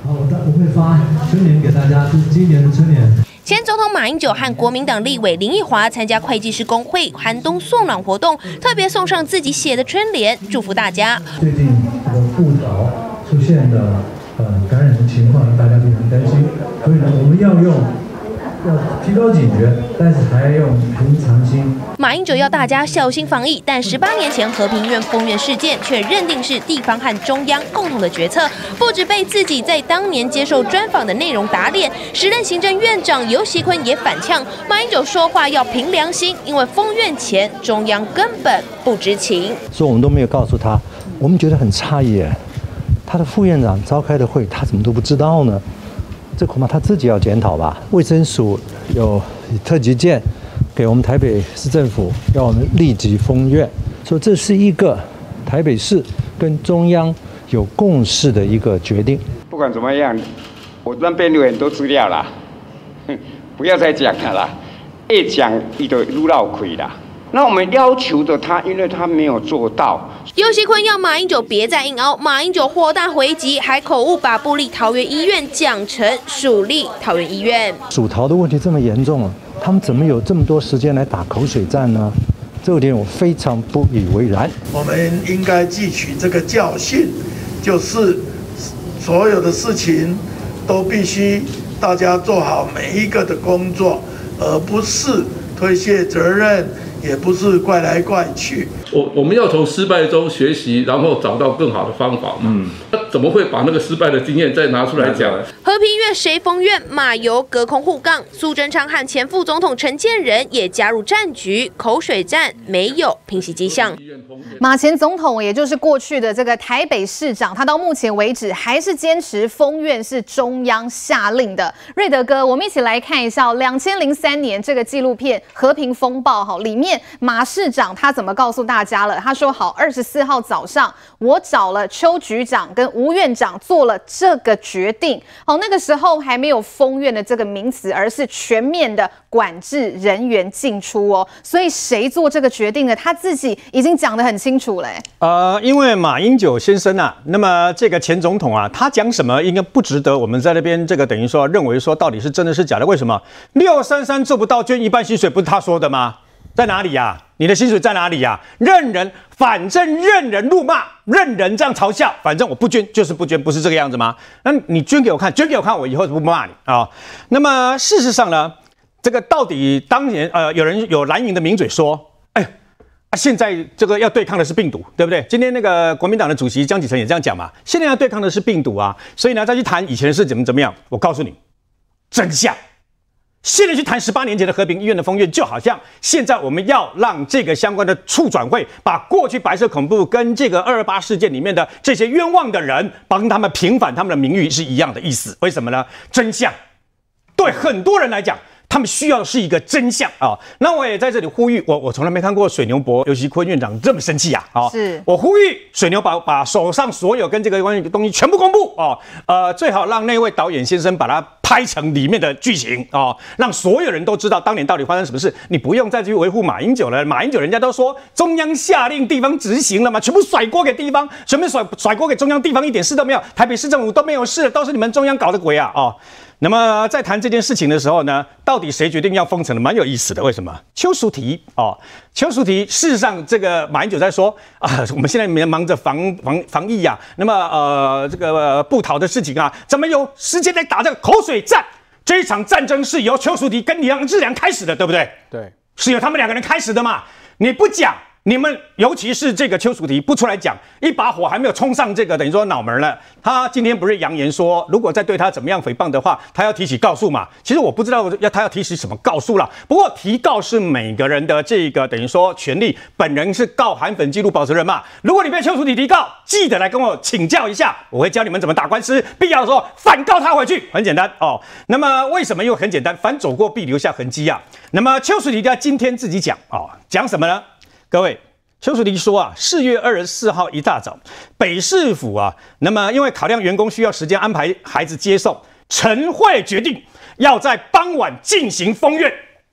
好，我会发春联给大家，这是今年的春联。 前总统马英九和国民党立委林奕华参加会计师工会寒冬送暖活动，特别送上自己写的春联，祝福大家。 最近这个布桃出现的感染的情况，大家非常担心，所以呢，我们要提高警觉，但是还要用平常心。 马英九要大家小心防疫，但18年前和平医院封院事件却认定是地方和中央共同的决策，不止被自己在当年接受专访的内容打脸，时任行政院长游锡堃也反呛，马英九说话要凭良心，因为封院前中央根本不知情， 所以我们都没有告诉他，我们觉得很诧异，他的副院长召开的会，他怎么都不知道呢？这恐怕他自己要检讨吧。卫生署有特级件给我们台北市政府，要我们立即封院，说这是一个台北市跟中央有共识的一个决定。 不管怎么样，我那边有很多资料啦，不要再讲了啦，一讲一就愈闹亏啦。那我们要求的他，因为他没有做到。 游锡堃要马英九别再硬凹，马英九火大回击，还口误把部立桃园医院讲成属立桃园医院。 属桃的问题这么严重，他们怎么有这么多时间来打口水战呢？这点我非常不以为然。 我们应该汲取这个教训，就是所有的事情都必须大家做好每一个的工作，而不是推卸责任，也不是怪来怪去。 我们要从失败中学习，然后找到更好的方法嘛。那怎么会把那个失败的经验再拿出来讲？ 和平医院谁封院？马游隔空护杠，苏贞昌和前副总统陈建仁也加入战局，口水战没有平息迹象。 马前总统，也就是过去的这个台北市长，他到目前为止还是坚持封院是中央下令的。瑞德哥，我们一起来看一下2003年这个纪录片《和平风暴》里面马市长他怎么告诉大家了？他说好，24号早上我找了邱局长跟吴院长做了这个决定。那个时候还没有封院的这个名词，而是全面的管制人员进出哦。所以谁做这个决定呢？他自己已经讲得很清楚了。 因为马英九先生啊，那么这个前总统啊，他讲什么应该不值得我们在那边这个等于说认为说到底是真的是假的？为什么633做不到捐一半薪水，不是他说的吗？在哪里呀？你的薪水在哪里呀？反正任人辱骂，任人这样嘲笑，反正我不捐就是不捐，不是这个样子吗？那你捐给我看，我以后不骂你啊。那么事实上呢，这个到底当年有蓝营的名嘴说，现在这个要对抗的是病毒，对不对？今天那个国民党的主席江启臣也这样讲嘛，现在要对抗的是病毒啊，所以呢再去谈以前的事怎么样，我告诉你，真相。现在去谈18年前的和平医院的封院，就好像现在我们要让这个相关的促转会把过去白色恐怖跟这个228事件里面的这些冤枉的人，帮他们平反他们的名誉是一样的意思。为什么呢？真相对很多人来讲，他们需要的是一个真相啊！那我也在这里呼吁，我从来没看过水牛伯游锡堃院长这么生气啊！ 是我呼吁水牛把手上所有跟这个关于的东西全部公布最好让那位导演先生把它拍成里面的剧情让所有人都知道当年到底发生什么事。你不用再去维护马英九了，马英九人家都说中央下令地方执行了嘛，全部甩锅给地方，全部甩锅给中央，地方一点事都没有，台北市政府都没有事，都是你们中央搞的鬼啊！那么在谈这件事情的时候呢，到底谁决定要封城的，蛮有意思的。为什么？邱淑媞邱淑媞事实上这个马英九在说我们现在忙着防疫啊，那么这个布桃的事情啊，怎么有时间来打这个口水战？这一场战争是由邱淑媞跟梁志良开始的，对不对？ 对， 是由他们两个人开始的嘛。你不讲，你们尤其是这个邱淑媞不出来讲，一把火还没有冲上这个等于说脑门了。他今天不是扬言说，如果再对他怎么样诽谤的话，他要提起告诉嘛。其实我不知道他要提起什么告诉了。不过提告是每个人的这个等于说权利，本人是告韩粉记录保持人嘛。如果你被邱淑媞提告，记得来跟我请教一下，我会教你们怎么打官司，必要的时候反告他回去，很简单那么为什么又很简单？凡走过必留下痕迹啊。那么邱淑媞他今天自己讲讲什么呢？各位，邱淑媞说4月24号一大早，北市府那么因为考量员工需要时间安排孩子接送，晨会决定要在傍晚进行封院。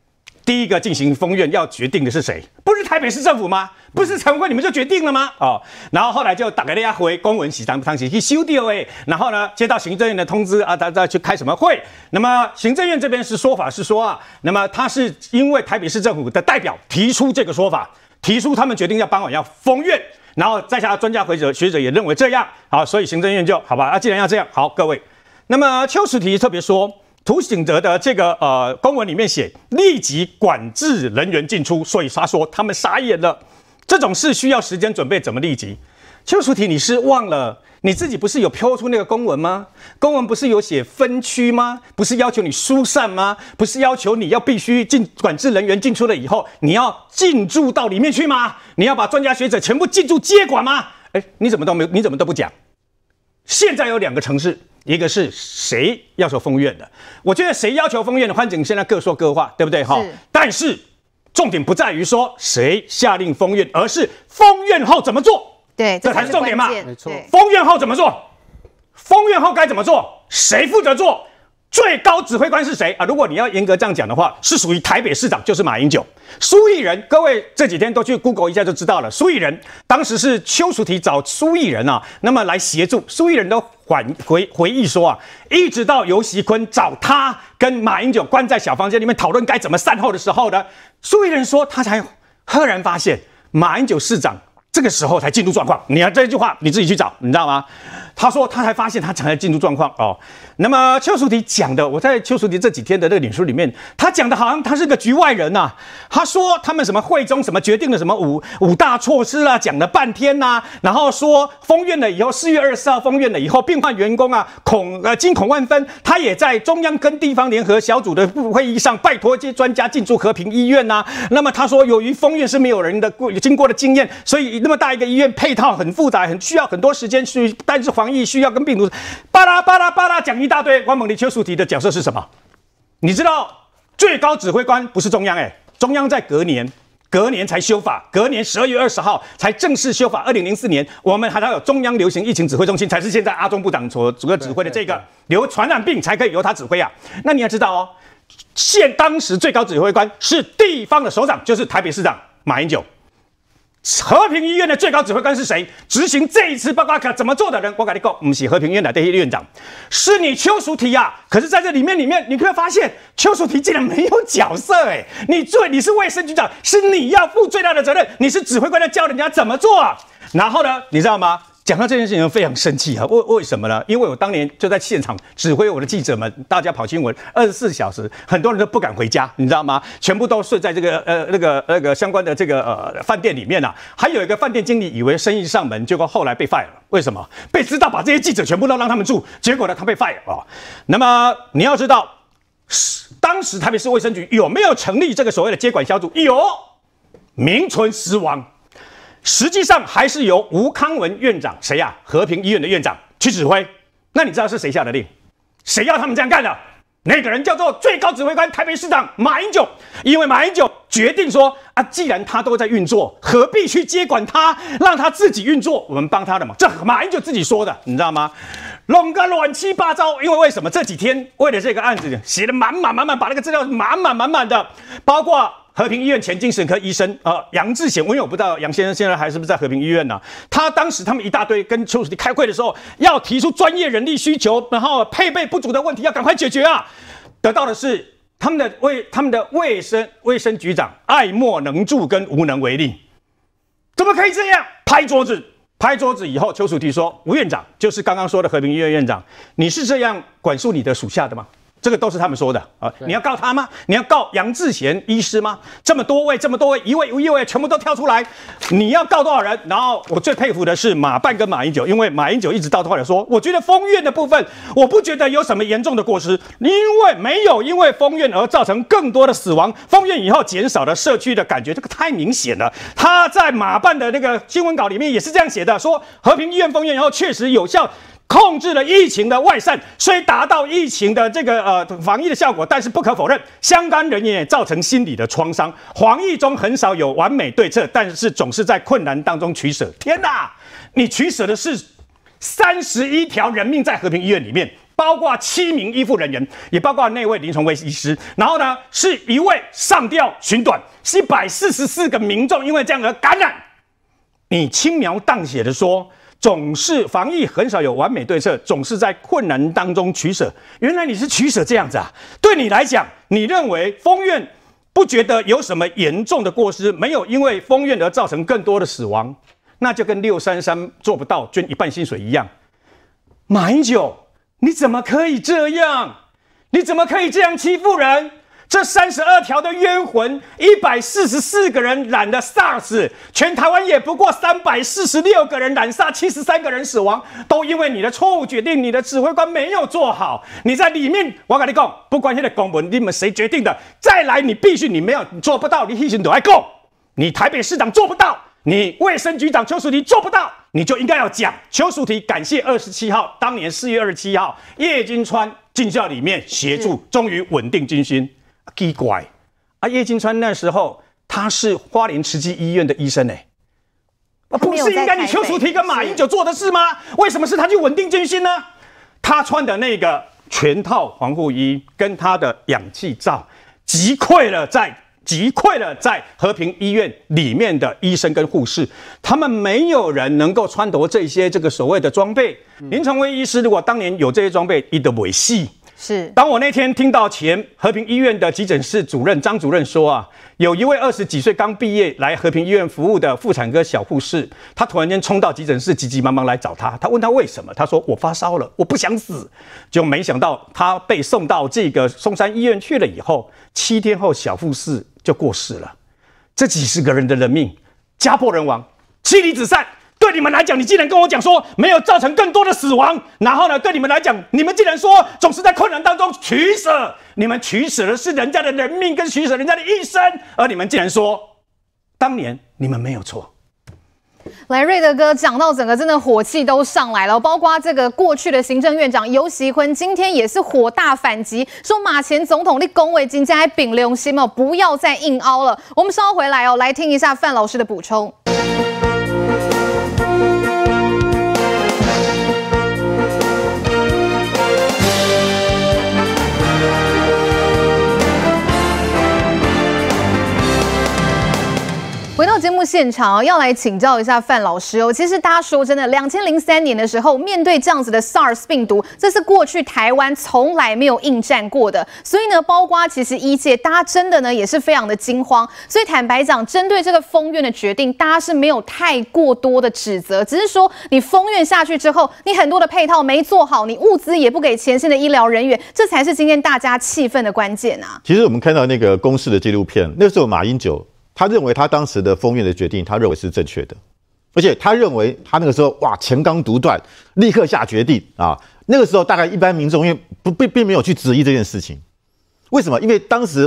第一个进行封院要决定的是谁？不是台北市政府吗？不是财委会你们就决定了吗？哦，然后后来就打给大家回公文喜当起去修掉哎，然后呢接到行政院的通知啊，大家去开什么会？那么行政院这边是说法是说啊，那么他是因为台北市政府的代表提出这个说法，提出他们决定要傍晚要封院，然后在下专家学者也认为这样，好，所以行政院就好吧，啊，既然要这样，好，各位，那么邱淑媞特别说。涂醒哲的这个公文里面写立即管制人员进出，所以他说他们傻眼了，这种事需要时间准备，怎么立即？邱淑媞，你是忘了你自己不是有飘出那个公文吗？公文不是有写分区吗？不是要求你疏散吗？不是要求你要必须管制人员进出了以后，你要进驻到里面去吗？你要把专家学者全部进驻接管吗？哎，你怎么都不讲？现在有2个城市。一个是谁要求封院的？我觉得谁要求封院的，欢景现在各说各话，对不对？哈。但是重点不在于说谁下令封院，而是封院后怎么做。 对， 这才是重点嘛。 没错。 封院后怎么做？封院后该怎么做？谁负责做？最高指挥官是谁啊？如果你要严格这样讲的话，是属于台北市长，就是马英九。苏益仁，各位这几天都去 Google 一下就知道了。苏益仁当时是邱淑媞找苏益仁啊，那么来协助。苏益仁都回忆说啊，一直到游锡堃找他跟马英九关在小房间里面讨论该怎么善后的时候呢，苏益仁说他才赫然发现马英九市长这个时候才进入状况。你看这句话你自己去找，你知道吗？他说他才发现他才进入状况哦。那么邱淑媞讲的，我在邱淑媞这几天的这个脸书里面，他讲的好像他是个局外人呐、啊。他说他们什么会中什么决定了什么五大措施啊，讲了半天呐、啊，然后说封院了以后，4月24号封院了以后，病患员工啊惊恐万分，他也在中央跟地方联合小组的会议上拜托这些专家进驻和平医院呐、啊。那么他说，由于封院是没有人的经过的经验，所以那么大一个医院配套很复杂，很需要很多时间去，但是防疫需要跟病毒巴拉巴拉巴拉讲一大堆。关猛离邱淑媞的角色是什么？你知道最高指挥官不是中央中央在隔年才修法，隔年12月20号才正式修法。2004年我们还有中央流行疫情指挥中心，才是现在阿中部长所主要指挥的这个传染病才可以由他指挥啊。那你要知道哦，当时最高指挥官是地方的首长，就是台北市长马英九。和平医院的最高指挥官是谁？执行这一次报告怎么做的人？我跟你讲，不是和平医院的这些院长，是你邱淑媞啊。可是在这里面，你可以发现邱淑媞竟然没有角色你是卫生局长，是你要负最大的责任，你是指挥官，要教人家怎么做啊。然后呢，你知道吗？讲到这件事情非常生气啊！为什么呢？因为我当年就在现场指挥我的记者们，大家跑新闻24小时，很多人都不敢回家，你知道吗？全部都睡在这个那个相关的这个饭店里面啊。还有一个饭店经理以为生意上门，结果后来被 fire 了。为什么？被知道把这些记者全部都让他们住，结果呢他被 fire 啊。那么你要知道，当时台北市卫生局有没有成立这个所谓的接管小组？有，名存实亡。实际上还是由吴康文院长，谁呀？和平医院的院长去指挥。那你知道是谁下的令？谁要他们这样干的？那个人叫做最高指挥官台北市长马英九。因为马英九决定说啊，既然他都在运作，何必去接管他，让他自己运作？我们帮他的嘛。这马英九自己说的，你知道吗？弄个乱七八糟。因为什么？这几天为了这个案子写的满满，把那个资料满满的，包括和平医院前精神科医生杨志贤，因为我不知道杨先生现在还是不是在和平医院呢？他当时他们一大堆跟邱淑媞开会的时候，要提出专业人力需求，然后配备不足的问题要赶快解决啊！得到的是他们的卫生局长爱莫能助跟无能为力，怎么可以这样？拍桌子以后，邱淑媞说：“吴院长就是刚刚说的和平医院院长，你是这样管束你的属下的吗？”这个都是他们说的啊！你要告他吗？你要告杨志贤医师吗？这么多位，一位全部都跳出来，你要告多少人？然后我最佩服的是马办跟马英九，因为马英九一直到后来说，我觉得封院的部分，我不觉得有什么严重的过失，因为封院而造成更多的死亡，封院以后减少了社区的感觉，这个太明显了。他在马办的那个新闻稿里面也是这样写的，说和平医院封院以后确实有效控制了疫情的外散，虽达到疫情的这个防疫的效果，但是不可否认，相关人员也造成心理的创伤。防疫中很少有完美对策，但是总是在困难当中取舍。天哪，你取舍的是31条人命在和平医院里面， 包括7名医护人员，也包括那位林崇威医师。然后呢，是一位上吊寻短，144个民众因为这样而感染。你轻描淡写的说，总是防疫很少有完美对策，总是在困难当中取舍。原来你是取舍这样子啊？对你来讲，你认为丰院不觉得有什么严重的过失，没有因为丰院而造成更多的死亡，那就跟633做不到捐一半薪水一样。马英九，你怎么可以这样？你怎么可以这样欺负人？这32条的冤魂，144个人染了 SARS， 全台湾也不过346个人染 SARS，73个人死亡，都因为你的错误决定，你的指挥官没有做好。你在里面，我跟你讲，不管现在公文你们谁决定的，再来你必须你没有你做不到，你牺牲都要讲。你台北市长做不到，你卫生局长邱淑媞做不到，你就应该要讲。邱淑媞感谢27号，当年4月27号，叶金川进校里面协助，终于稳定军心。奇怪啊！叶金川那时候他是花莲慈济医院的医生不是应该你邱淑媞跟马英九做的事吗？为什么是他去稳定军心呢？他穿的那个全套防护衣跟他的氧气罩，击溃了在和平医院里面的医生跟护士，他们没有人能够穿着这些所谓的装备。林崇威医师如果当年有这些装备，他就不会死。 是， 当我那天听到前和平医院的急诊室主任张主任说啊，有一位20几岁刚毕业来和平医院服务的妇产科小护士，她突然间冲到急诊室，急急忙忙来找他。他问他为什么，他说我发烧了，我不想死。就没想到他被送到这个松山医院去了以后，7天后小护士就过世了。这几十个人的人命，家破人亡，妻离子散。对你们来讲，你竟然跟我讲说没有造成更多的死亡，然后呢，对你们来讲，你们竟然说总是在困难当中取舍，你们取舍的是人家的人命跟取舍人家的一生，而你们竟然说当年你们没有错。 来，瑞德哥讲到整个真的火气都上来了，包括这个过去的行政院长游锡堃今天也是火大反击，说马前总统你恭维金家秉良心哦，不要再硬凹了。我们稍回来哦，来听一下范老师的补充。回到节目现场，要来请教一下范老师哦。其实大家说真的，2003年的时候，面对这样子的 SARS 病毒，这是过去台湾从来没有应战过的。所以呢，包括其实医界，大家真的呢也是非常的惊慌。所以坦白讲，针对这个封院的决定，大家是没有太过多的指责，只是说你封院下去之后，你很多的配套没做好，你物资也不给前线的医疗人员，这才是今天大家气愤的关键啊。 其实我们看到那个公视的纪录片，那时候马英九。他认为他当时的封院的决定，他认为是正确的，而且他认为他那个时候哇钱纲独断，立刻下决定啊。那个时候大概一般民众因为并没有去质疑这件事情，为什么？因为当时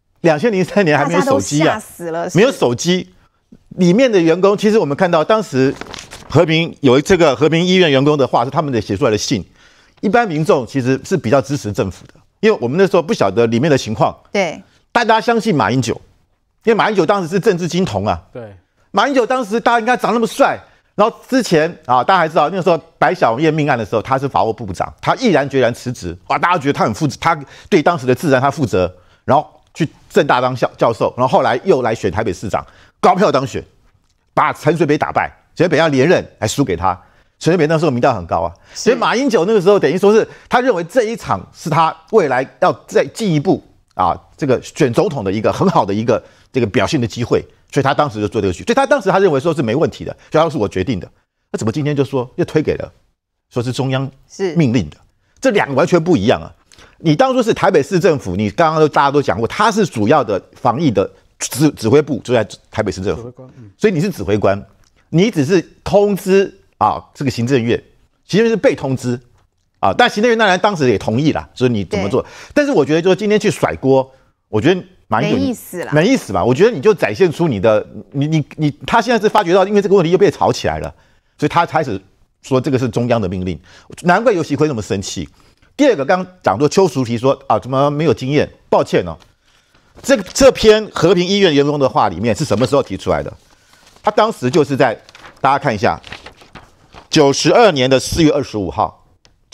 2003年还没有手机啊，没有手机，里面的员工其实我们看到当时和平有这个和平医院员工的话是他们的写出来的信，一般民众其实是比较支持政府的，因为我们那时候不晓得里面的情况， 对， 大家相信马英九。因为马英九当时是政治金童啊， 对， 马英九当时大家应该长那么帅，然后之前啊，大家还知道那个时候白小燕命案的时候，他是法务部长，他毅然决然辞职，哇，大家觉得他很负责，他对当时的治安他负责，然后去政大当教授，然后后来又来选台北市长，高票当选，把陈水扁打败，陈水扁要连任还输给他，陈水扁那时候民调很高啊，所以马英九那个时候等于说是他认为这一场是他未来要再进一步啊这个选总统的一个很好的一个这个表现的机会，所以他当时就做这个局，所以他当时他认为说是没问题的，所以他是我决定的。那怎么今天就说又推给了，说是中央命令的，这两个完全不一样啊！你当初是台北市政府，你刚刚大家都讲过，他是主要的防疫的指挥部就在台北市政府，所以你是指挥官，你只是通知啊这个行政院，行政院是被通知啊，但行政院当然当时也同意了，所以你怎么做？但是我觉得就是今天去甩锅，我觉得。 没意思了， 没意思吧？我觉得你就展现出你的，他现在是发觉到，因为这个问题又被吵起来了，所以他开始说这个是中央的命令，难怪游锡堃那么生气。第二个，刚刚讲说邱淑媞说啊，怎么没有经验？抱歉哦，这篇和平医院员工的话里面是什么时候提出来的？他当时就是在大家看一下，92年的4月25号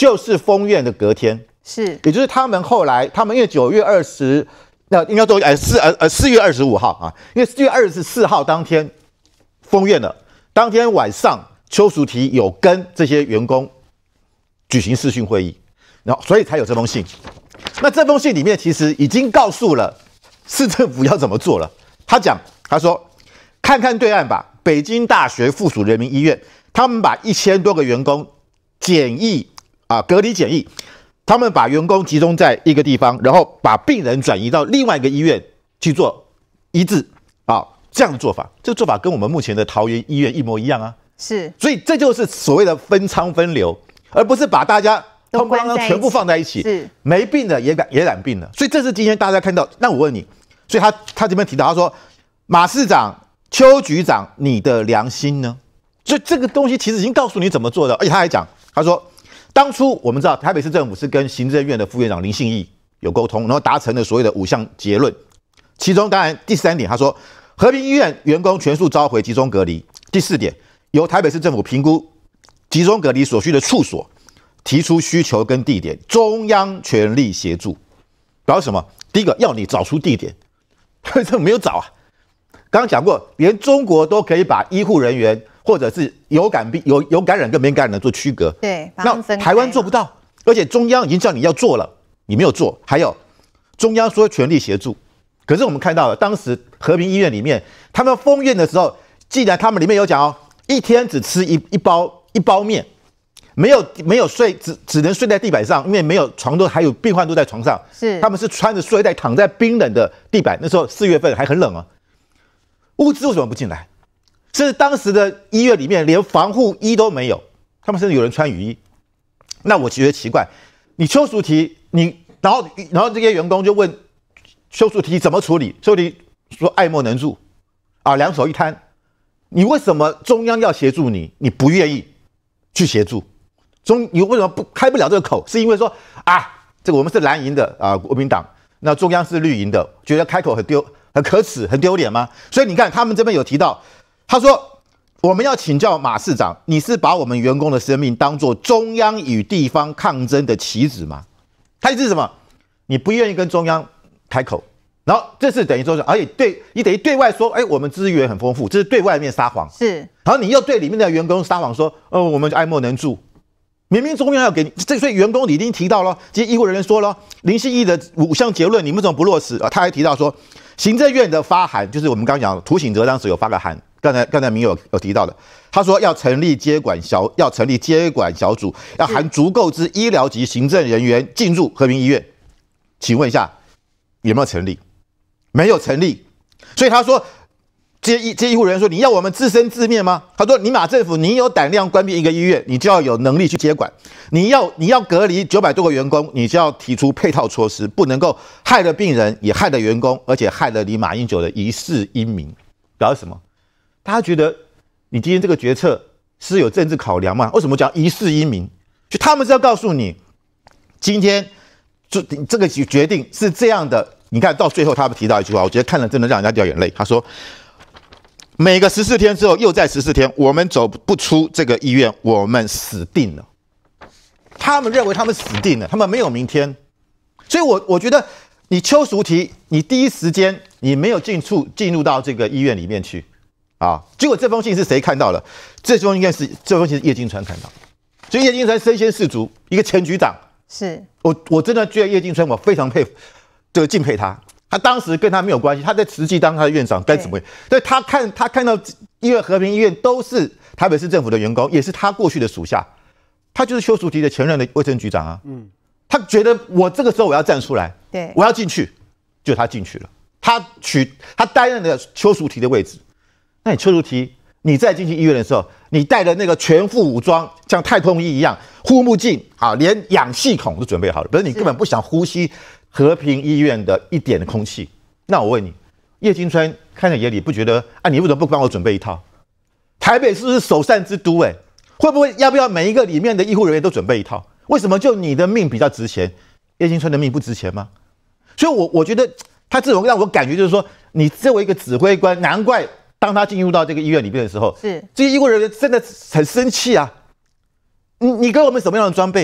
就是封院的隔天， 是， 也就是他们后来，他们因为9月20，那应该说4月25号啊，因为4月24号当天封院了，当天晚上邱淑媞有跟这些员工举行视讯会议，然后所以才有这封信。那这封信里面其实已经告诉了市政府要怎么做了。他说，看看对岸吧，北京大学附属人民医院，他们把1000多个员工隔离检疫，他们把员工集中在一个地方，然后把病人转移到另外一个医院去做医治啊，这样的做法，这个做法跟我们目前的桃园医院一模一样啊。 是， 所以这就是所谓的分仓分流，而不是把大家通通全部放在一起， 是没病的也染病了。所以这是今天大家看到。那我问你，所以他这边提到，他说马市长、邱局长，你的良心呢？所以这个东西其实已经告诉你怎么做的。而且他还讲，他说当初我们知道台北市政府是跟行政院的副院长林信义有沟通，然后达成了所谓的5项结论，其中当然第3点，他说和平医院员工全数召回集中隔离。第4点，由台北市政府评估集中隔离所需的处所，提出需求跟地点，中央全力协助。表示什么？第一个要你找出地点，这没有找啊。刚刚讲过，连中国都可以把医护人员或者是有感染跟没感染的做区隔， 对， 那台湾做不到，而且中央已经叫你要做了，你没有做。还有中央说全力协助，可是我们看到了当时和平医院里面，他们封院的时候，既然他们里面有讲哦，一天只吃一包面，没有睡，只能睡在地板上，因为没有床，还有病患都在床上， 是他们是穿着睡袋躺在冰冷的地板，那时候4月份还很冷啊。物资为什么不进来？甚至当时的医院里面连防护衣都没有，他们甚至有人穿雨衣。那我觉得奇怪，你邱淑媞，然后这些员工就问邱淑媞怎么处理，邱淑媞说爱莫能助啊，两手一摊。你为什么中央要协助你，你不愿意去协助？你为什么不开不了这个口？是因为说啊，这个我们是蓝营的啊，国民党，那中央是绿营的，觉得开口很可耻、很丢脸吗？所以你看，他们这边有提到，他说我们要请教马市长，你是把我们员工的生命当作中央与地方抗争的棋子吗？他意思是什么？你不愿意跟中央开口，然后这是等于说是，而且你等于对外说，哎，我们资源很丰富，这是对外面撒谎， 是， 然后你又对里面的员工撒谎说，我们爱莫能助。明明中央要给你，所以员工你已经提到了，其实医护人员说了，林信义的5项结论，你们怎么不落实啊？他还提到说，行政院的发函，就是我们刚刚讲涂醒哲当时有发个函，刚才明有提到的，他说要成立接管小组，要含足够之医疗及行政人员进入和平医院。请问一下，有没有成立？没有成立。所以他说，这些医护人员说，你要我们自生自灭吗？他说，你马政府，你有胆量关闭一个医院，你就要有能力去接管。你要隔离900多个员工，你就要提出配套措施，不能够害了病人，也害了员工，而且害了你马英九的一世英名。表示什么？大家觉得你今天这个决策是有政治考量吗？为什么讲一世英名？就他们是要告诉你，今天这个决定是这样的。你看到最后，他们提到一句话，我觉得看了真的让人家掉眼泪。他说，每个14天之后，又在14天，我们走不出这个医院，我们死定了。他们认为他们死定了，他们没有明天。所以我觉得你邱淑媞，你第一时间你没有进入到这个医院里面去啊。结果这封信是谁看到了？这封信是叶金川看到，所以叶金川身先士卒，一个前局长。 是我真的觉得叶金川，我非常敬佩他。他当时跟他没有关系，他在实际当他的院长该怎么样？所以他看到和平医院都是台北市政府的员工，也是他过去的属下，他就是邱淑媞的前任的卫生局长啊。他觉得我这个时候我要站出来， 对， 我要进去，就他进去了，他担任了邱淑媞的位置。那你邱淑媞，你在进去医院的时候，你带的那个全副武装，像太空衣一样，护目镜啊，连氧气孔都准备好了，可是你根本不想呼吸和平医院的一点的空气。那我问你，叶金川看在眼里，不觉得啊？你为什么不帮我准备一套？台北是不是首善之都？会不会要不要每一个里面的医护人员都准备一套？为什么就你的命比较值钱，叶金川的命不值钱吗？所以我觉得他这种让我感觉就是说，你作为一个指挥官，难怪当他进入到这个医院里面的时候，这些医护人员真的很生气啊！你给我们什么样的装备？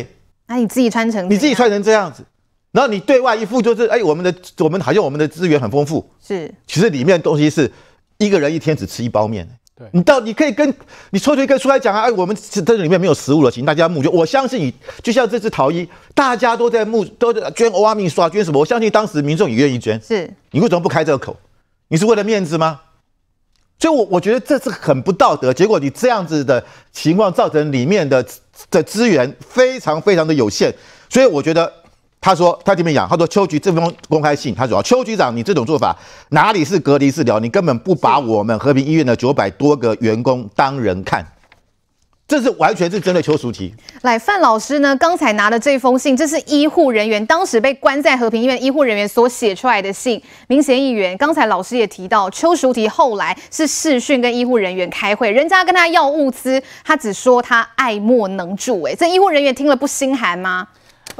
那你自己穿成你自己穿成这样子，然后你对外一副就是我们好像我们的资源很丰富， 是， 其实里面的东西是一个人一天只吃1包面。 对， 你可以跟你抽出一个出来讲啊，我们这里面没有食物了，请大家募捐。我相信就像这次逃衣，大家都在捐欧阿米刷捐什么，我相信当时民众也愿意捐。 是， 你为什么不开这个口？你是为了面子吗？所以我觉得这是很不道德。结果你这样子的情况，造成里面的资源非常非常的有限。所以我觉得他这边讲，他说邱局这封公开信，他说邱局长，你这种做法哪里是隔离治疗？你根本不把我们和平医院的900多个员工当人看。这是完全是针对邱淑媞。 来，范老师呢？刚才拿的这封信，这是医护人员当时被关在和平医院医护人员所写出来的信。民协议员，刚才老师也提到，邱淑媞后来是视讯跟医护人员开会，人家跟他要物资，他只说他爱莫能助。这医护人员听了不心寒吗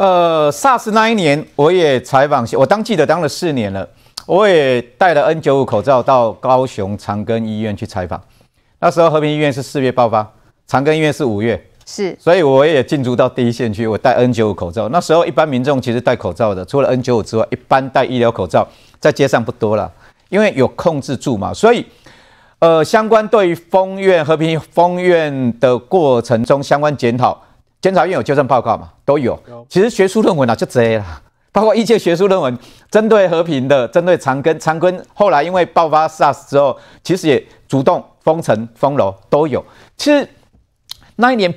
？SARS 那一年，我也采访，我当记者当了4年了，我也戴了 N95 口罩到高雄长庚医院去采访。那时候和平医院是4月爆发。长庚医院是5月， 是， 所以我也进驻到第一线去。我戴 N95 口罩，那时候一般民众其实戴口罩的，除了 N95 之外，一般戴医疗口罩在街上不多了，因为有控制住嘛。所以，相关对于和平封院的过程中相关检讨院有纠正报告嘛，都有。其实学术论文就这啦，包括一切学术论文，针对和平的，针对长庚后来因为爆发 SARS 之后，其实也主动封城封楼都有。其实。那一年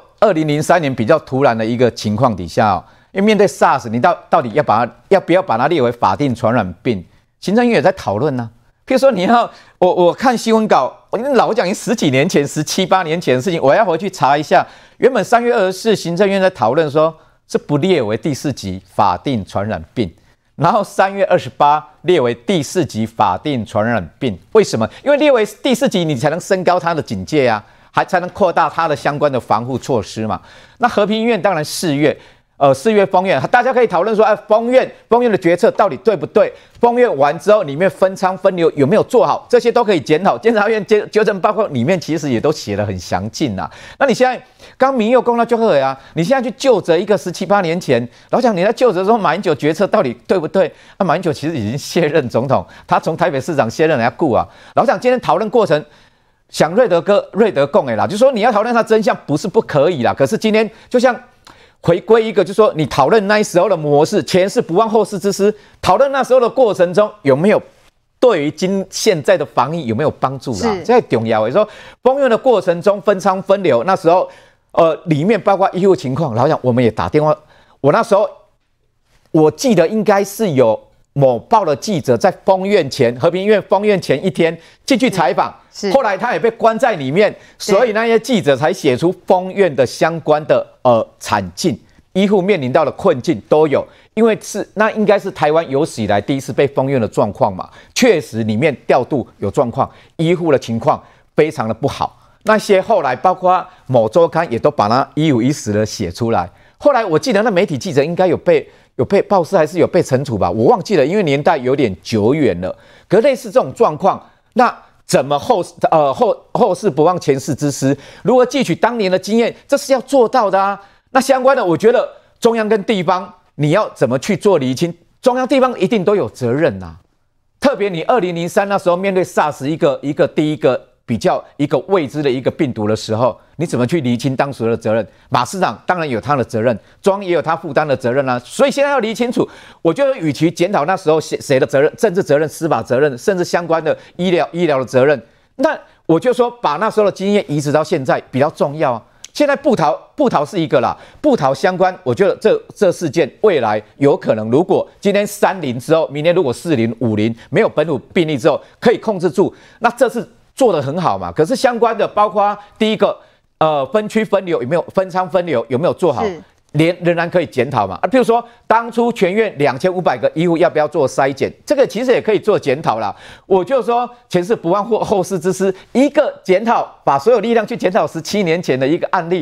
2003年比较突然的一个情况底下因为面对 SARS， 你到底要不要把它列为法定传染病？行政院也在讨论呢。譬如说我看新闻稿，我老讲10几年前、17、18年前的事情，我要回去查一下。原本3月24行政院在讨论说是不列为第4级法定传染病，然后3月28列为第4级法定传染病。为什么？因为列为第4级，你才能升高它的警戒啊。才能扩大它的相关的防护措施嘛？那和平医院当然4月封院，大家可以讨论说，封院的决策到底对不对？封院完之后，里面分仓分流有没有做好？这些都可以检讨。监察院纠正报告里面其实也都写得很详尽啊。那你现在刚民佑公道就好啊，你现在去就责一个17、18年前，老蒋你在就责说马英九决策到底对不对？马英九其实已经卸任总统，他从台北市长卸任人家顾啊。老蒋今天讨论过程。想瑞德共啦，就说你要讨论它真相不是不可以啦，可是今天就像回归一个，就说你讨论那时候的模式，前事不忘后事之师，讨论那时候的过程中有没有对于现在的防疫有没有帮助啦？这很重要。说封院的过程中分仓分流，那时候里面包括医护情况，老蒋我们也打电话，我那时候我记得应该是有。某报的记者在封院前，和平医院封院前1天进去采访，后来他也被关在里面，所以那些记者才写出封院的相关的惨境，医护面临到的困境都有，因为那应该是台湾有史以来第一次被封院的状况嘛，确实里面调度有状况，医护的情况非常的不好，那些后来包括某周刊也都把它一五一十的写出来，后来我记得那媒体记者应该有被报失还是有被惩处吧，我忘记了，因为年代有点久远了。可类似这种状况，那怎么后事不忘前事之师？如何汲取当年的经验，这是要做到的啊。那相关的，我觉得中央跟地方你要怎么去做厘清？中央地方一定都有责任呐。特别你2003那时候面对 SARS 第一个比较一个未知的一个病毒的时候，你怎么去厘清当时的责任？马市长当然有他的责任，中央也有他负担的责任啊。所以现在要厘清楚，我觉得与其检讨那时候谁的责任，政治责任、司法责任，甚至相关的医疗的责任，那我就说把那时候的经验移植到现在比较重要啊。现在布桃是一个啦，布桃相关，我觉得这事件未来有可能，如果今天30之后，明天如果40、50没有本土病例之后，可以控制住，那这是做得很好嘛。可是相关的包括第一个，分区分流有没有分仓分流有没有做好？仍然可以检讨嘛。譬如说，当初全院2500个医护要不要做筛检，这个其实也可以做检讨啦。我就说前事不忘后事之师，一个检讨，把所有力量去检讨17年前的一个案例，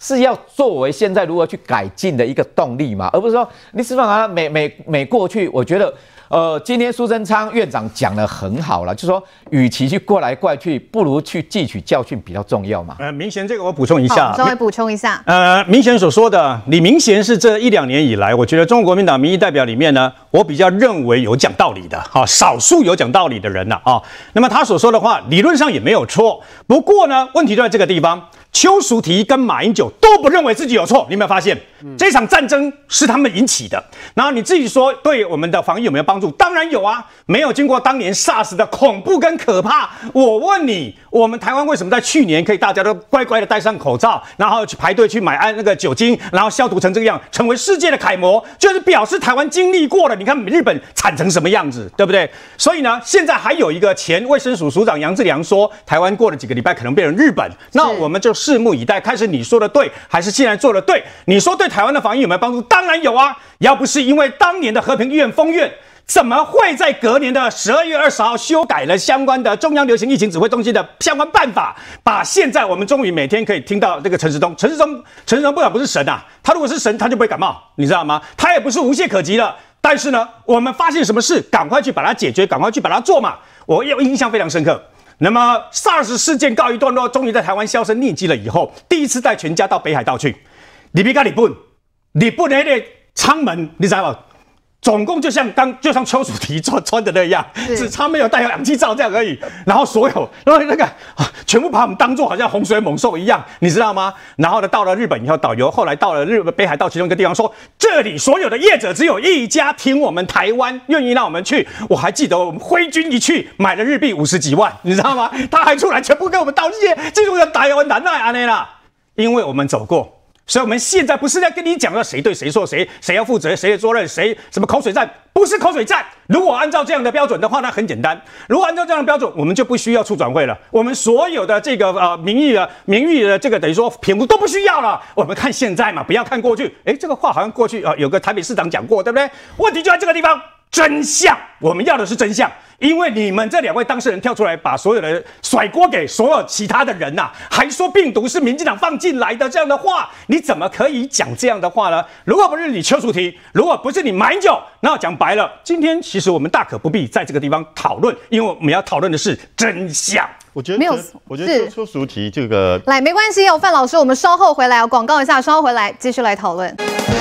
是要作为现在如何去改进的一个动力嘛，而不是说你司法法每过去，我觉得。今天苏贞昌院长讲得很好了，就说与其去怪来怪去，不如去汲取教训比较重要嘛。 明贤这个我补充一下， 稍微补充一下。 明贤所说的，李明贤是这1-2年以来，我觉得中国国民党民意代表里面呢，我比较认为有讲道理的，少数有讲道理的人呐啊。那么他所说的话，理论上也没有错，不过呢，问题就在这个地方。邱淑媞跟马英九都不认为自己有错，你有没有发现？这场战争是他们引起的。然后你自己说，对我们的防疫有没有帮助？当然有啊，没有经过当年 SARS 的恐怖跟可怕。我问你，我们台湾为什么在去年可以大家都乖乖的戴上口罩，然后去排队去买那个酒精，然后消毒成这个样，成为世界的楷模，就是表示台湾经历过了。你看日本惨成什么样子，对不对？所以呢，现在还有一个前卫生署署长杨志良说，台湾过了几个礼拜可能变成日本，那我们就拭目以待，看是你说的对，还是现在做的对？你说对台湾的防疫有没有帮助？当然有啊！要不是因为当年的和平医院封院，怎么会在隔年的12月20号修改了相关的中央流行疫情指挥中心的相关办法？把现在我们终于每天可以听到这个陈时中部长不是神啊，他如果是神，他就不会感冒，你知道吗？他也不是无懈可击了。但是呢，我们发现什么事，赶快去把它解决，赶快去把它做嘛。我印象非常深刻。那么 SARS 事件告一段落，终于在台湾销声匿迹了以后，第一次带全家到北海道去。日本那个舱门，你知道吗？总共就像邱淑媞穿的那样，只差没有带氧气罩这样而已。然后那个全部把我们当作好像洪水猛兽一样，你知道吗？然后呢，到了日本以后，导游后来到了北海道其中一个地方说，这里所有的业者只有一家挺我们台湾，愿意让我们去。我还记得我们挥军一去，买了日币50几万，你知道吗？他还出来全部跟我们道谢，这种人台湾难耐安内啦，因为我们走过。所以我们现在不是在跟你讲到谁对谁错，谁要负责，谁的责任，谁什么口水战，不是口水战。如果按照这样的标准的话，那很简单。如果按照这样的标准，我们就不需要促转会了，我们所有的这个名誉的这个等于说评估都不需要了。我们看现在嘛，不要看过去。这个话好像过去有个台北市长讲过，对不对？问题就在这个地方。真相，我们要的是真相，因为你们这2位当事人跳出来，把所有的甩锅给所有其他的人呐，还说病毒是民进党放进来的这样的话，你怎么可以讲这样的话呢？如果不是你邱淑媞，如果不是你马英九，那讲白了，今天其实我们大可不必在这个地方讨论，因为我们要讨论的是真相。 我觉得邱淑媞这个来没关系哦，范老师，我们稍后回来广告一下，稍后回来继续来讨论。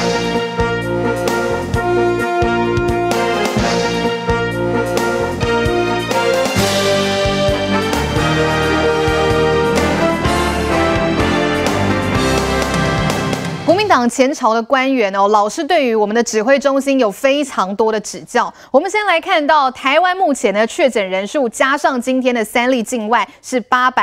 国民党前朝的官员老是对于我们的指挥中心有非常多的指教。我们先来看到台湾目前的确诊人数，加上今天的3例境外是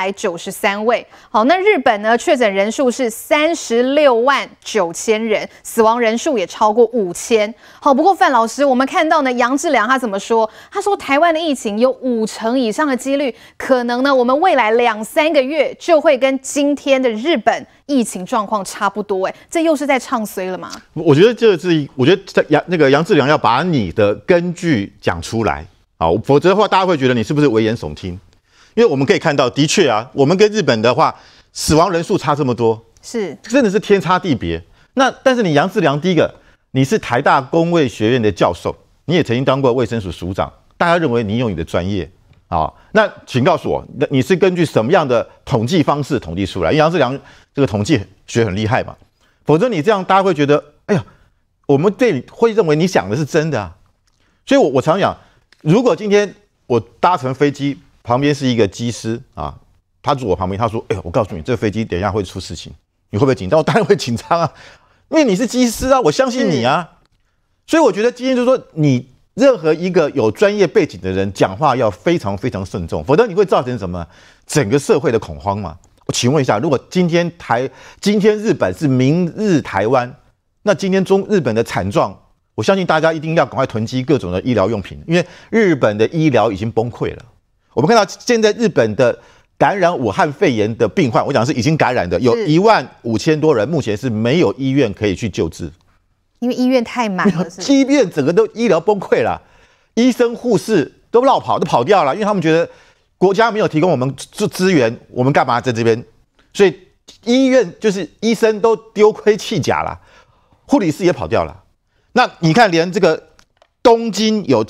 893位。好，那日本呢确诊人数是36万9千人，死亡人数也超过5000。好，不过范老师，我们看到呢杨志良他怎么说？他说台湾的疫情有50%以上的几率，可能呢我们未来2-3个月就会跟今天的日本疫情状况差不多。这又是在唱衰了吗？ 我觉得杨志良要把你的根据讲出来啊，否则的话大家会觉得你是不是危言耸听？因为我们可以看到，的确啊，我们跟日本的话，死亡人数差这么多， 是真的是天差地别。但是你杨志良，第一个，你是台大公卫学院的教授，你也曾经当过卫生署署长，大家认为你有你的专业啊，那请告诉我，你是根据什么样的统计方式统计出来？因为杨志良这个统计学很厉害嘛。否则你这样，大家会觉得，哎呀，我们会认为你想的是真的啊。所以我常讲，如果今天我搭乘飞机，旁边是一个机师啊，他坐我旁边，他说，我告诉你，这个飞机等一下会出事情，你会不会紧张？我当然会紧张啊，因为你是机师啊，我相信你啊。所以我觉得今天就是说，你任何一个有专业背景的人讲话要非常非常慎重，否则你会造成什么？整个社会的恐慌嘛。我请问一下，如果今天日本是明日台湾，那今天日本的惨状，我相信大家一定要赶快囤积各种的医疗用品，因为日本的医疗已经崩溃了。我们看到现在日本的感染武汉肺炎的病患，我讲是已经感染的，有15000多人，目前是没有医院可以去救治， 因为医院太满了， 医院整个都医疗崩溃了，医生护士都跑掉了，因为他们觉得国家没有提供我们资源，我们干嘛在这边？所以医院就是医生都丢盔弃甲了，护理师也跑掉了。那你看，连这个东京有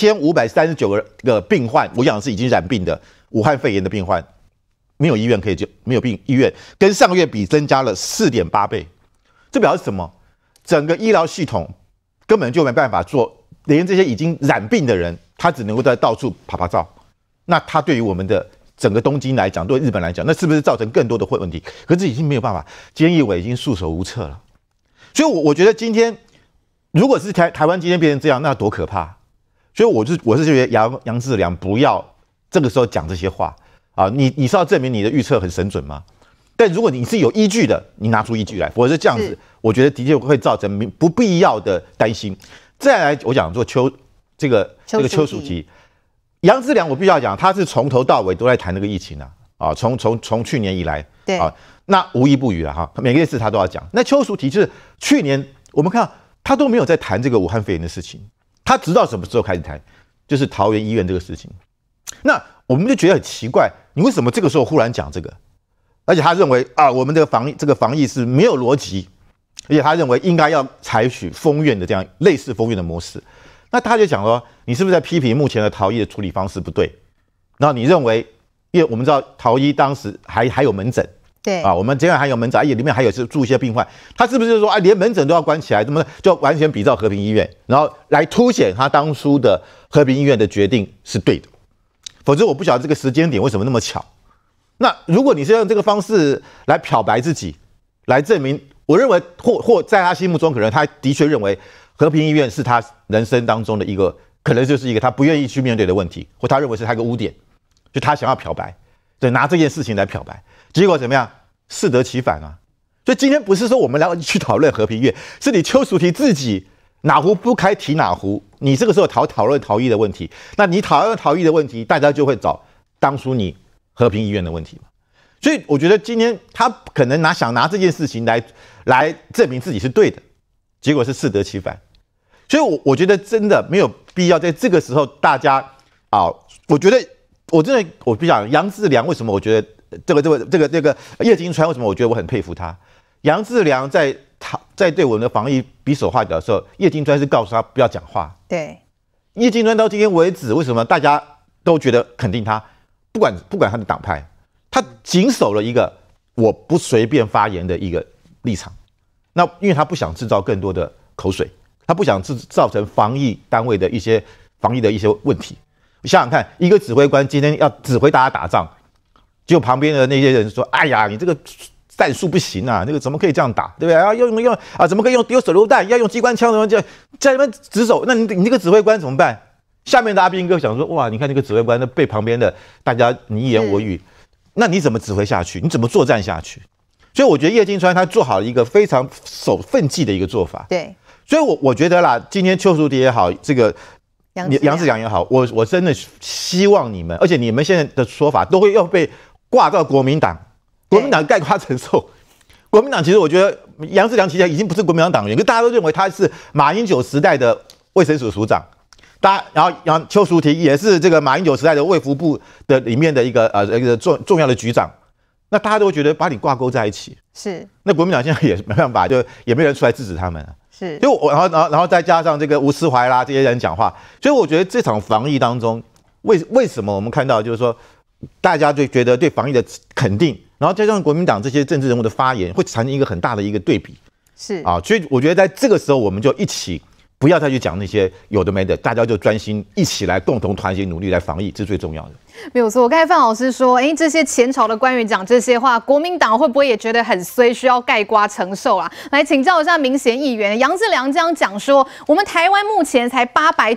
7539个病患，我讲的是已经染病的武汉肺炎的病患，没有医院可以救，没有医院，跟上个月比增加了4.8倍。这表示什么？整个医疗系统根本就没办法做，连这些已经染病的人，他只能够在到处拍拍照。那他对于我们的整个东京来讲，对日本来讲，那是不是造成更多的问题？可是已经没有办法，菅义伟已经束手无策了。所以我觉得今天，如果是台湾今天变成这样，那多可怕！所以我是觉得杨志良不要这个时候讲这些话啊，你是要证明你的预测很神准吗？但如果你是有依据的，你拿出依据来，否则这样子，我觉得的确会造成不必要的担心。再来，我讲做邱淑媞，杨志良我必须要讲，他是从头到尾都在谈那个疫情啊，从去年以来， 对啊， 那无一不语了哈，每个事他都要讲。那邱淑媞就是去年我们看到他都没有在谈这个武汉肺炎的事情，他直到什么时候开始谈？就是桃园医院这个事情。那我们就觉得很奇怪，你为什么这个时候忽然讲这个？而且他认为啊，我们的防疫是没有逻辑，而且他认为应该要采取封院的这样类似封院的模式。那他就讲说，你是不是在批评目前的桃医的处理方式不对？然后你认为，因为我们知道桃医当时还有门诊， 对啊，我们竟然还有门诊，而且里面还有住一些病患，他是不是说啊，连门诊都要关起来，怎么就完全比照和平医院，然后来凸显他当初的和平医院的决定是对的？否则我不晓得这个时间点为什么那么巧。那如果你是用这个方式来漂白自己，来证明，我认为或在他心目中，可能他的确认为和平医院是他人生当中的一个，可能就是一个他不愿意去面对的问题，或他认为是他一个污点，就他想要漂白，对，拿这件事情来漂白，结果怎么样？适得其反啊！所以今天不是说我们要去讨论和平医院，是你邱淑媞自己哪壶不开提哪壶，你这个时候讨论桃医的问题，那你讨论桃医的问题，大家就会找当初你和平医院的问题嘛。所以我觉得今天他可能想拿这件事情来证明自己是对的，结果是适得其反。所以我觉得真的没有必要在这个时候大家啊，我觉得我必须讲杨志良为什么我觉得这个叶金川为什么我觉得我很佩服他。杨志良在对我们的防疫比手画脚的时候，叶金川是告诉他不要讲话。 对， 叶金川到今天为止，为什么大家都觉得肯定他？不管他的党派，他谨守了一个我不随便发言的一个立场。那因为他不想制造更多的口水，他不想造成防疫单位的一些防疫的一些问题。你想想看，一个指挥官今天要指挥大家打仗，结果旁边的那些人说：“哎呀，你这个战术不行啊，那个怎么可以这样打，对不对？要用啊，怎么可以丢手榴弹？要用机关枪，怎么在那边指手？那你这个指挥官怎么办？”下面的阿兵哥想说：“哇，你看那个指挥官被旁边的大家你一言我语，那你怎么指挥下去？你怎么作战下去？”所以我觉得叶金川他做好了一个非常守分际的一个做法。 对， 所以我觉得啦，今天邱淑媞也好，这个杨志良也好，我真的希望你们，而且你们现在的说法都会要被挂到国民党，国民党概括承受。国民党其实我觉得杨志良其实已经不是国民党党员，可大家都认为他是马英九时代的卫生署署长。然后邱淑媞也是这个马英九时代的卫福部的里面的一个重要的局长，那大家都觉得把你挂钩在一起， 是。 那国民党现在也没办法，就也没人出来制止他们了， 是。 就然后再加上这个吴思怀啦这些人讲话，所以我觉得这场防疫当中，为什么我们看到就是说大家就觉得对防疫的肯定，然后加上国民党这些政治人物的发言，会产生一个很大的一个对比， 是啊，所以我觉得在这个时候我们就一起。不要再去讲那些有的没的，大家就专心一起来共同团结努力来防疫，这是最重要的。 没有错，刚才范老师说，这些前朝的官员讲这些话，国民党会不会也觉得很衰，需要概括承受啊？来请教一下民协议员杨志良这样讲说，我们台湾目前才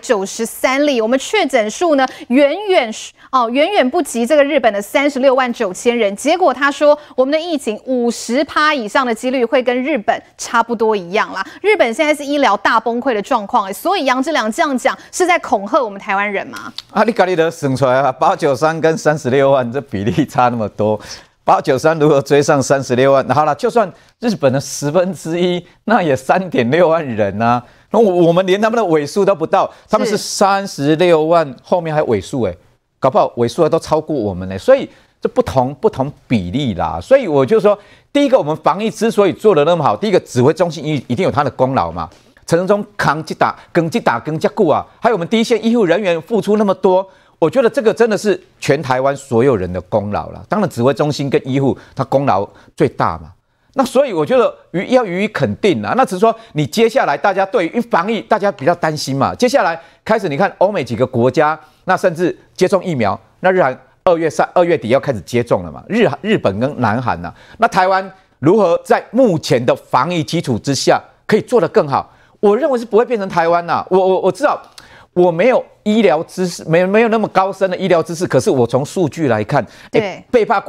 893例，我们确诊数呢远远不及这个日本的36万9千人。结果他说，我们的疫情50%以上的几率会跟日本差不多一样啦。日本现在是医疗大崩溃的状况，所以杨志良这样讲是在恐吓我们台湾人吗？ 啊，你自己都算出来啊，893跟36万这比例差那么多，893如何追上36万？好了，就算日本的1/10，那也3.6万人啊。那我们连他们的尾数都不到，他们是36万，后面还尾数搞不好尾数都超过我们所以这不同比例啦。所以我就说，第一个我们防疫之所以做得那么好，第一个指挥中心一定有他的功劳嘛。陈时中扛这打更加固啊，还有我们第一线医护人员付出那么多，我觉得这个真的是全台湾所有人的功劳了。当然指挥中心跟医护他功劳最大嘛。那所以我觉得要予以肯定啊。那只是说你接下来大家对于防疫大家比较担心嘛，接下来开始你看欧美几个国家，那甚至接种疫苗，那日韩2月底要开始接种了嘛，日本跟南韩啊，那台湾如何在目前的防疫基础之下可以做得更好？我认为是不会变成台湾呐。我知道我没有医疗知识，没有那么高深的医疗知识，可是我从数据来看， 对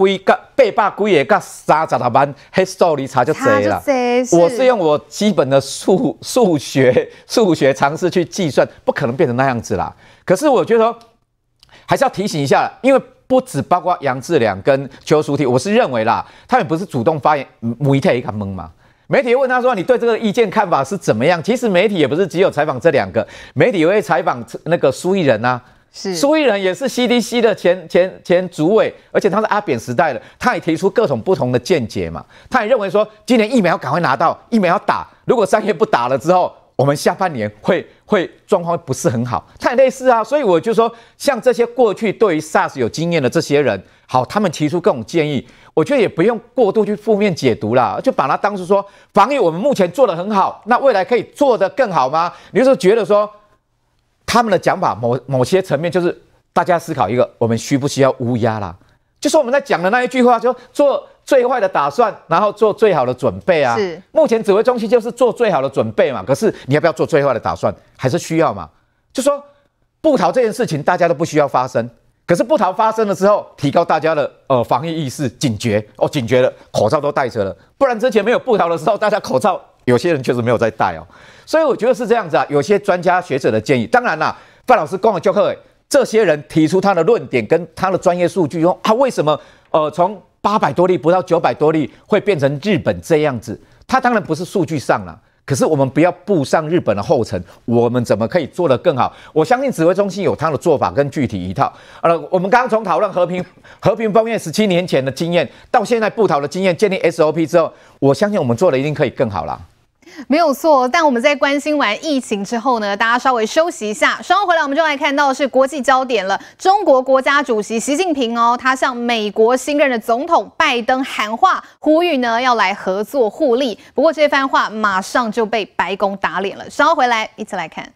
800几个跟30万，那数字差就多了。我是用我基本的数学常识去计算，不可能变成那样子啦。可是我觉得还是要提醒一下，因为不只包括杨志良跟邱淑媞，我是认为啦，他们不是主动发言，媒体也敢懵嘛。媒体问他说：“你对这个意见看法是怎么样？”其实媒体也不是只有采访这2个，媒体也会采访那个苏益仁啊。苏益仁也是 CDC 的前主委，而且他是阿扁时代的，他也提出各种不同的见解嘛。他也认为说，今年疫苗要赶快拿到，疫苗要打，如果3月不打了之后，我们下半年会状况不是很好。他也类似啊，所以我就说，像这些过去对于 SARS 有经验的这些人，好，他们提出各种建议。我觉得也不用过度去负面解读啦，就把它当作说防疫我们目前做得很好，那未来可以做得更好吗？你就是觉得说他们的讲法某些层面就是大家思考一个，我们需不需要乌鸦啦？就是我们在讲的那一句话，就做最坏的打算，然后做最好的准备啊。是，目前指挥中心就是做最好的准备嘛。可是你要不要做最坏的打算，还是需要嘛？就说部逃这件事情，大家都不需要发生。可是部逃发生了之后，提高大家的防疫意识，警觉了，口罩都戴着了。不然之前没有部逃的时候，大家口罩有些人确实没有在戴哦。所以我觉得是这样子啊。有些专家学者的建议，当然啦，范老师讲的就好，这些人提出他的论点跟他的专业数据，说为什么从800多例不到900多例会变成日本这样子？他当然不是数据上啦。可是我们不要步上日本的后尘，我们怎么可以做得更好？我相信指挥中心有他的做法跟具体一套。我们刚刚从讨论和平风院17年前的经验，到现在部逃的经验，建立 SOP 之后，我相信我们做的一定可以更好啦。 没有错，但我们在关心完疫情之后呢，大家稍微休息一下，稍后回来我们就来看到的是国际焦点了。中国国家主席习近平他向美国新任的总统拜登喊话，呼吁呢要来合作互利。不过这番话马上就被白宫打脸了。稍后回来一起来看。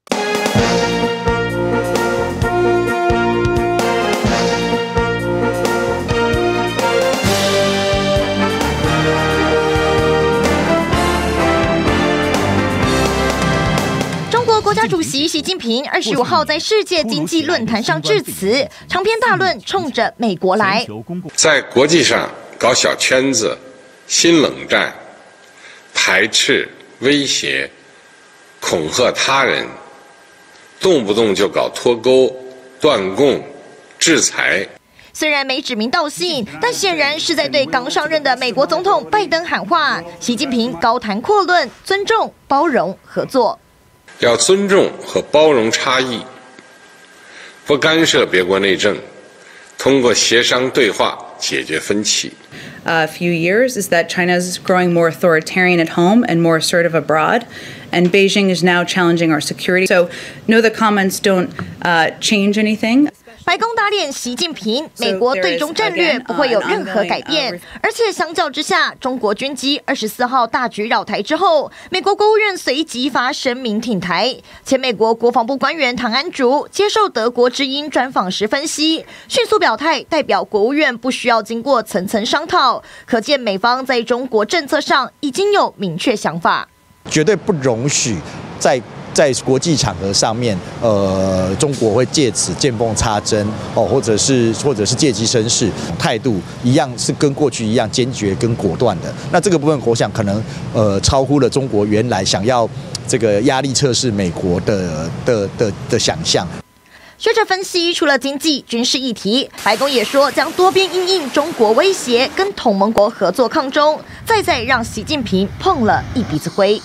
国家主席习近平25号在世界经济论坛上致辞，长篇大论冲着美国来。 在国际上搞小圈子、新冷战、排斥、威胁、恐吓他人，动不动就搞脱钩、断供、制裁。 虽然没指名道姓，但显然是在对刚上任的美国总统拜登喊话。习近平高谈阔论，尊重、包容、合作。 要尊重和包容差异，不干涉别国内政，通过协商对话解决分歧。 A few years is that China is growing more authoritarian at home and more assertive abroad, and Beijing is now challenging our security. So, no, the comments don't change anything. 白宫打脸习近平，美国对中战略不会有任何改变。而且相较之下，中国军机24号大举扰台之后，美国国务院随即发声明挺台。前美国国防部官员唐安竹接受德国之音专访时分析，迅速表态，代表国务院不需要经过层层商讨，可见美方在中国政策上已经有明确想法， 绝对不容许在国际场合上面，中国会借此见缝插针或者是借机生事，态度一样是跟过去一样坚决跟果断的。那这个部分，我想可能超乎了中国原来想要这个压力测试美国的想象。 学者分析，除了经济、军事议题，白宫也说将多边因应中国威胁，跟同盟国合作抗中，再让习近平碰了一鼻子灰。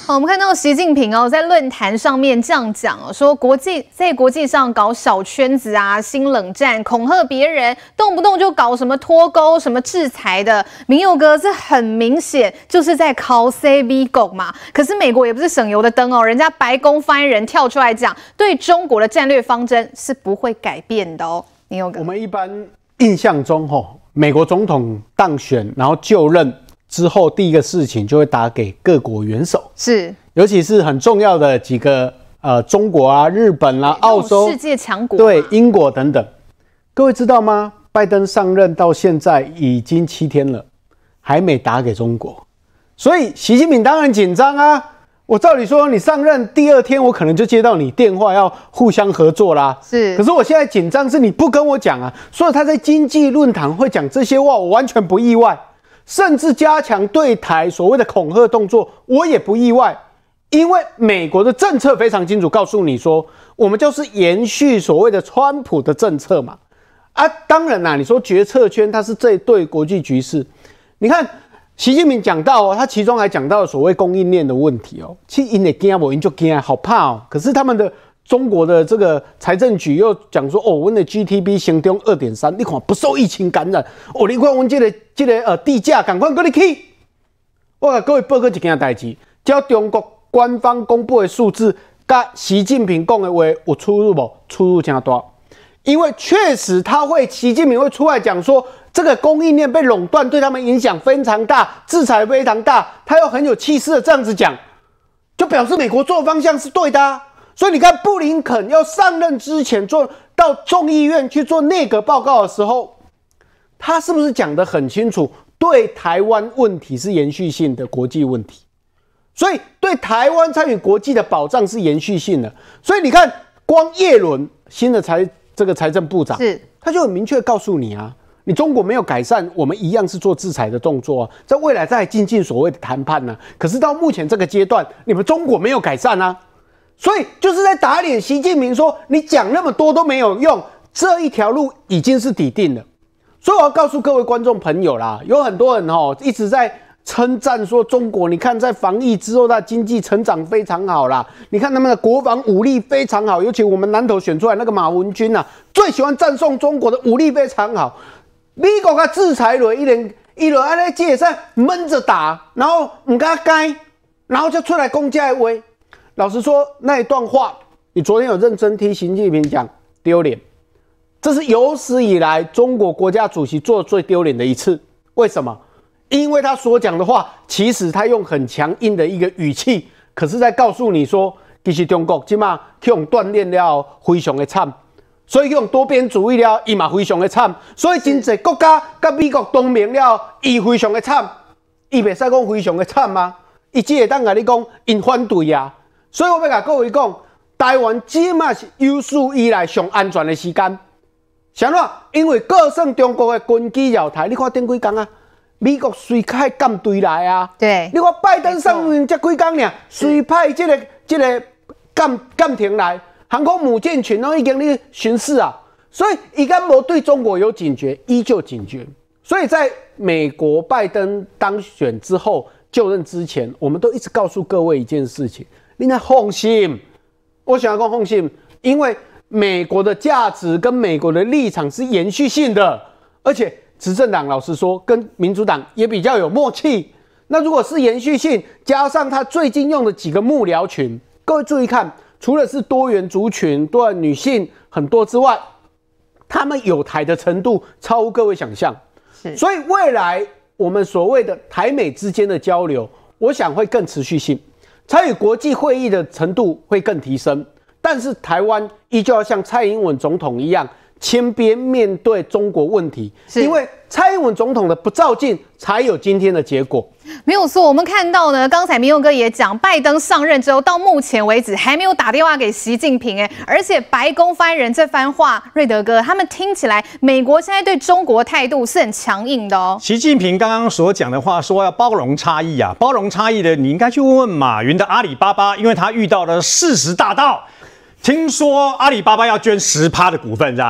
好，我们看到习近平在论坛上面这样讲说在国际上搞小圈子啊、新冷战、恐吓别人，动不动就搞什么脱钩、什么制裁的。明佑哥，这很明显就是在考 CB 狗嘛。可是美国也不是省油的灯人家白宫发言人跳出来讲，对中国的战略方针是不会改变的明佑哥， 我们一般印象中美国总统当选然后就任之后，第一个事情就会打给各国元首， 是，尤其是很重要的几个中国啊、日本啊、澳洲、 世界强国， 对，英国等等。各位知道吗？拜登上任到现在已经7天了，还没打给中国，所以习近平当然紧张啊。我照理说，你上任第2天，我可能就接到你电话，要互相合作啦。 是， 可是我现在紧张是你不跟我讲啊，所以他在经济论坛会讲这些话，我完全不意外。甚至加强对台所谓的恐吓动作，我也不意外，因为美国的政策非常清楚，告诉你说，我们就是延续所谓的川普的政策嘛。当然啦，你说决策圈它是这对国际局势，你看习近平讲到他其中还讲到所谓供应链的问题其实因会惊不因就惊，好怕可是他们的中国的这个财政局又讲说，我们的 GDP 成长 2.3%， 你看不受疫情感染，你看我们这个地价赶快给你起。我给各位报告一件代志，只要中国官方公布的数字，跟习近平讲的话有出入不？出入真大，因为确实习近平会出来讲说，这个供应链被垄断，对他们影响非常大，制裁非常大，他又很有气势的这样子讲，就表示美国做的方向是对的所以你看，布林肯要上任之前到众议院去做内阁报告的时候，他是不是讲得很清楚？对台湾问题是延续性的国际问题，所以对台湾参与国际的保障是延续性的。所以你看，光叶伦新的财政部长，他就很明确告诉你你中国没有改善，我们一样是做制裁的动作在未来再精进所谓的谈判可是到目前这个阶段，你们中国没有改善所以就是在打脸习近平说，你讲那么多都没有用，这一条路已经是底定了。所以我要告诉各位观众朋友啦，有很多人一直在称赞说中国，你看在防疫之后，它经济成长非常好啦，你看他们的国防武力非常好，尤其我们南投选出来那个马文君最喜欢赞颂中国的武力非常好。美国他制裁了一轮安尼界上闷着打，然后不敢改，然后就出来攻击的话。老实说，那一段话，你昨天有认真听习近平讲，丢脸。这是有史以来中国国家主席做最丢脸的一次。为什么？因为他所讲的话，其实他用很强硬的一个语气，可是在告诉你说，其实中国现在去用锻炼了，非常的惨，所以用多边主义了，伊嘛非常的惨，所以真侪国家跟美国同盟了，伊非常的惨，伊袂使讲非常的惨吗？伊只会当甲你讲，因反对所以我要甲各位讲，台湾即马是有史以来上安全的时间。啥怎？因为各省中国的军机绕台，你看顶几天美国随派舰队来对， 你看拜登上任才几天呢，随派这个舰艇来，航空母舰群都已经咧巡视所以伊敢无对中国有警觉，依旧警觉。所以在美国拜登当选之后就任之前，我们都一直告诉各位一件事情。你看放心，我想要讲放心，因为美国的价值跟美国的立场是延续性的，而且执政党老实说跟民主党也比较有默契。那如果是延续性，加上他最近用的几个幕僚群，各位注意看，除了是多元族群、多元女性很多之外，他们有台的程度超乎各位想象。所以未来我们所谓的台美之间的交流，我想会更持续性。参与国际会议的程度会更提升，但是台湾依旧要像蔡英文总统一样谦卑面对中国问题，因为蔡英文总统的不照进，才有今天的结果。 没有错，我们看到呢，刚才明佑哥也讲，拜登上任之后到目前为止还没有打电话给习近平而且白宫发言人这番话，瑞德哥他们听起来，美国现在对中国态度是很强硬的习近平刚刚所讲的话说要包容差异包容差异的，你应该去问问马云的阿里巴巴，因为他遇到了40大盗，听说阿里巴巴要捐10%的股份是吧？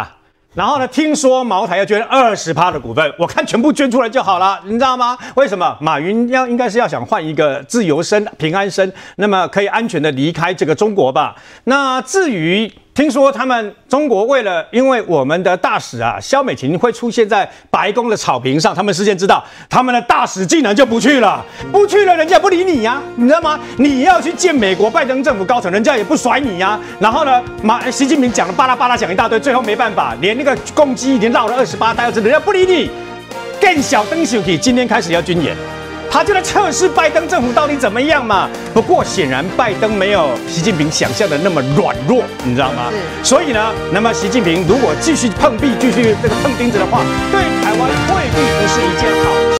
然后呢，听说茅台要捐20%的股份，我看全部捐出来就好了，你知道吗？为什么？马云应该是要想换一个自由身、平安身，那么可以安全的离开这个中国吧。那至于听说他们中国因为我们的大使啊萧美琴会出现在白宫的草坪上，他们事先知道，他们的大使竟然就不去了，人家不理你呀，你知道吗？你要去见美国拜登政府高层，人家也不甩你呀。然后呢，习近平讲了巴拉巴拉讲一大堆，最后没办法，连那个公鸡已经绕了28胎，人家不理你，更小灯小体，今天开始要军演。他就在测试拜登政府到底怎么样嘛。不过显然拜登没有习近平想象的那么软弱，你知道吗？所以呢，那么习近平如果继续碰壁、继续这个碰钉子的话，对台湾未必不是一件好。